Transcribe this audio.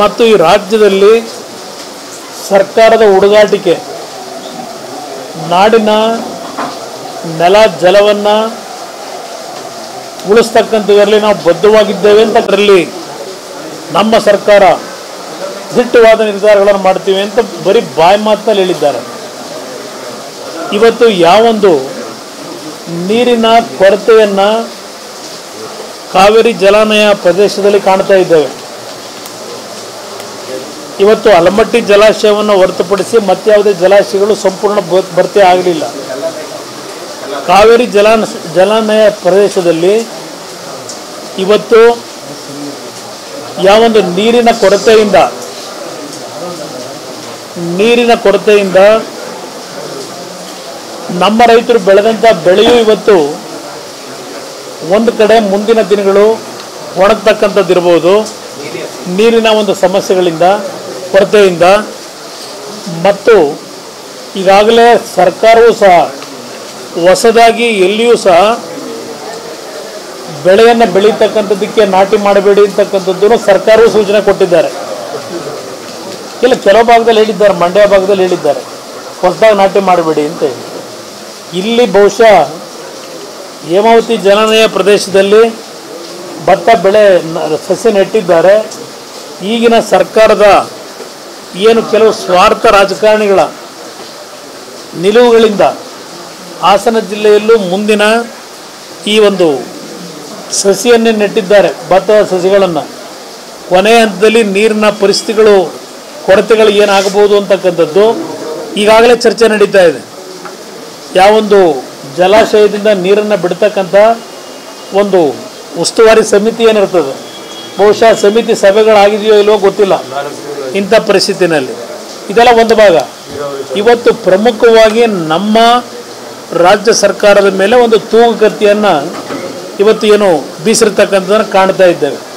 ಮತ್ತು ಈ ರಾಜ್ಯದಲ್ಲಿ ಸರ್ಕಾರದ ಹುಡುಗಾಟಿಕೆ ನಾಡಿನ ನೆಲ ಜಲವನ್ನು ಉಳಿಸ್ತಕ್ಕಂಥದ್ರಲ್ಲಿ ನಾವು ಬದ್ಧವಾಗಿದ್ದೇವೆ ಅಂತ ಅದರಲ್ಲಿ ನಮ್ಮ ಸರ್ಕಾರ ದಿಟ್ಟವಾದ ನಿರ್ಧಾರಗಳನ್ನು ಮಾಡ್ತೀವಿ ಅಂತ ಬರೀ ಬಾಯಿ ಮಾತಲ್ಲಿ ಹೇಳಿದ್ದಾರೆ. ಇವತ್ತು ಯಾವೊಂದು ನೀರಿನ ಕೊರತೆಯನ್ನು ಕಾವೇರಿ ಜಲಾನಯ ಪ್ರದೇಶದಲ್ಲಿ ಕಾಣ್ತಾ ಇದ್ದೇವೆ. ಇವತ್ತು ಆಲಮಟ್ಟಿ ಜಲಾಶಯವನ್ನು ಹೊರತುಪಡಿಸಿ ಮತ್ಯಾವುದೇ ಜಲಾಶಯಗಳು ಸಂಪೂರ್ಣ ಭರ್ತಿ ಆಗಲಿಲ್ಲ. ಕಾವೇರಿ ಜಲಾನಯ ಪ್ರದೇಶದಲ್ಲಿ ಇವತ್ತು ಯಾವೊಂದು ನೀರಿನ ಕೊರತೆಯಿಂದ ನಮ್ಮ ರೈತರು ಬೆಳೆದಂಥ ಬೆಳೆಯೂ ಇವತ್ತು ಒಂದು ಕಡೆ ಮುಂದಿನ ದಿನಗಳು ಒಣಗ್ತಕ್ಕಂಥದ್ದಿರ್ಬೋದು, ನೀರಿನ ಒಂದು ಸಮಸ್ಯೆಗಳಿಂದ ಕೊರತೆಯಿಂದ. ಮತ್ತು ಈಗಾಗಲೇ ಸರ್ಕಾರವೂ ಸಹ ಹೊಸದಾಗಿ ಎಲ್ಲಿಯೂ ಸಹ ಬೆಳೆಯನ್ನು ಬೆಳೀತಕ್ಕಂಥದ್ದಕ್ಕೆ ನಾಟಿ ಮಾಡಬೇಡಿ ಅಂತಕ್ಕಂಥದ್ದನ್ನು ಸರ್ಕಾರವೂ ಸೂಚನೆ ಕೊಟ್ಟಿದ್ದಾರೆ. ಇಲ್ಲ, ಕೆಲವು ಭಾಗದಲ್ಲಿ ಹೇಳಿದ್ದಾರೆ, ಮಂಡ್ಯ ಭಾಗದಲ್ಲಿ ಹೇಳಿದ್ದಾರೆ ಹೊಸದಾಗಿ ನಾಟಿ ಮಾಡಬೇಡಿ ಅಂತ ಹೇಳಿ. ಇಲ್ಲಿ ಬಹುಶಃ ಹೇಮಾವತಿ ಜಲಾನಯ ಪ್ರದೇಶದಲ್ಲಿ ಭತ್ತ ಬೆಳೆ ಸಸ್ಯ ನೆಟ್ಟಿದ್ದಾರೆ. ಈಗಿನ ಸರ್ಕಾರದ ಏನು ಕೆಲವು ಸ್ವಾರ್ಥ ರಾಜಕಾರಣಿಗಳ ನಿಲುವುಗಳಿಂದ ಹಾಸನ ಜಿಲ್ಲೆಯಲ್ಲೂ ಮುಂದಿನ ಈ ಒಂದು ಸಸಿಯನ್ನೇ ನೆಟ್ಟಿದ್ದಾರೆ, ಭತ್ತದ ಸಸಿಗಳನ್ನು. ಕೊನೆಯ ಹಂತದಲ್ಲಿ ನೀರಿನ ಪರಿಸ್ಥಿತಿಗಳು ಕೊರತೆಗಳು ಏನಾಗಬಹುದು ಅಂತಕ್ಕಂಥದ್ದು ಈಗಾಗಲೇ ಚರ್ಚೆ ನಡೀತಾ ಇದೆ. ಯಾವೊಂದು ಜಲಾಶಯದಿಂದ ನೀರನ್ನು ಬಿಡ್ತಕ್ಕಂಥ ಒಂದು ಉಸ್ತುವಾರಿ ಸಮಿತಿ ಏನಿರ್ತದೆ, ಬಹುಶಃ ಸಮಿತಿ ಸಭೆಗಳಾಗಿದೆಯೋ ಇಲ್ವೋ ಗೊತ್ತಿಲ್ಲ ಇಂಥ ಪರಿಸ್ಥಿತಿನಲ್ಲಿ. ಇದೆಲ್ಲ ಒಂದು ಭಾಗ. ಇವತ್ತು ಪ್ರಮುಖವಾಗಿ ನಮ್ಮ ರಾಜ್ಯ ಸರ್ಕಾರದ ಮೇಲೆ ಒಂದು ತೂಗುಗತಿಯನ್ನು ಇವತ್ತು ಏನು ಬೀಸಿರ್ತಕ್ಕಂಥದ್ದನ್ನು ಕಾಣ್ತಾ ಇದ್ದೇವೆ.